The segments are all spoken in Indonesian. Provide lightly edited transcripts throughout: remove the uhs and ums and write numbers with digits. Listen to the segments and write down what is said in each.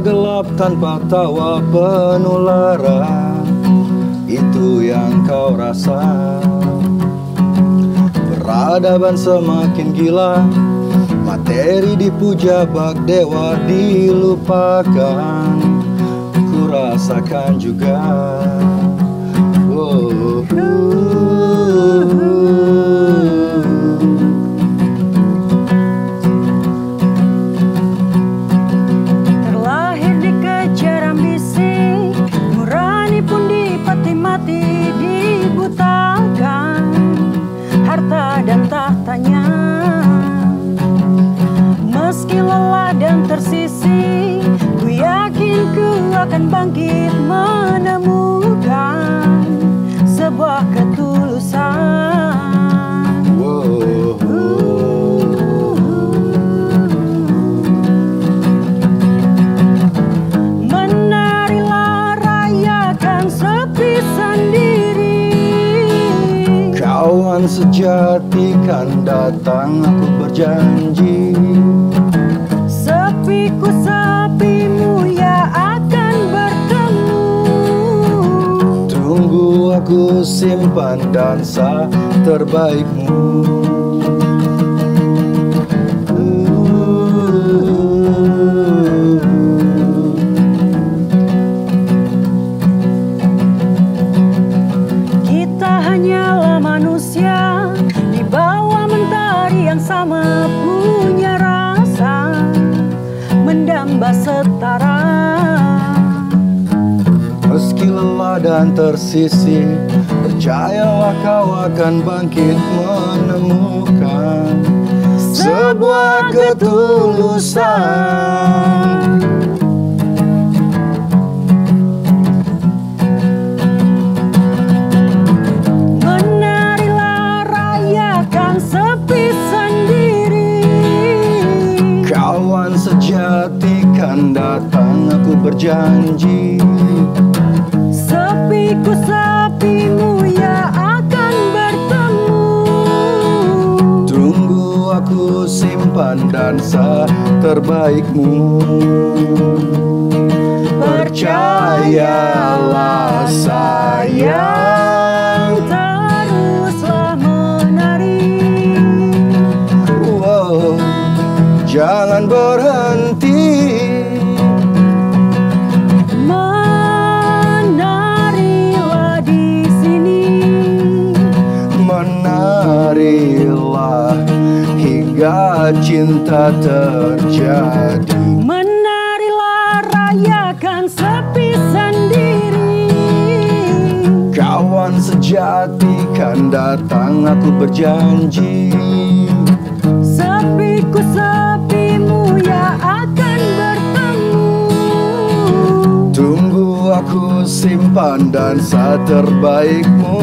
gelap tanpa tawa penularan, itu yang kau rasa. Peradaban semakin gila, materi dipuja bak dewa dilupakan, ku rasakan juga. Terlahir dikejar ambisi, nurani pun dipati-mati, dibutakan harta dan tahtanya. Meski lelah dan tersisi, ku yakin ku akan bangkit menemukan sebuah ketulusan. Menarilah, rayakan sepi sendiri. Kawan sejati kan datang, aku berjanji. Sepiku sepimu ya akan bertemu. Tunggu aku simpan dansa terbaikmu. Kita hanyalah manusia di bawah mentari yang sama, punya rasa mendamba setara. Meski lelah dan tersisi, percayalah kau akan bangkit menemukan sebuah ketulusan. Menarilah, rayakan sepi sendiri. Kawan sejati kan datang, aku berjanji. Sepiku sepimu ya akan bertemu. Tunggu aku simpan dansa terbaikmu. Percayalah sayang, teruslah menari. wow, jangan berhenti. Menarilah di sini. Menarilah hingga cinta terjadi. Menarilah, rayakan sepi sendiri. Kawan sejati kan datang, aku berjanji. Sepiku sepimu ya akan bertemu. Tunggu aku simpan dansa terbaikmu.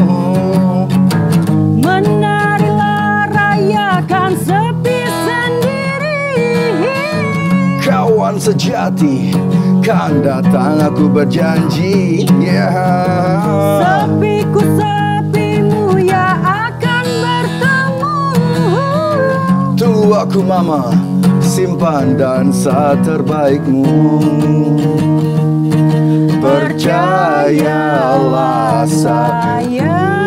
Menarilah, rayakan sepi sendiri. Kawan sejati kan datang, aku berjanji. Sepiku sepimu ya akan bertemu. Tuh aku mama, simpan dansa terbaikmu. Percayalah sayang,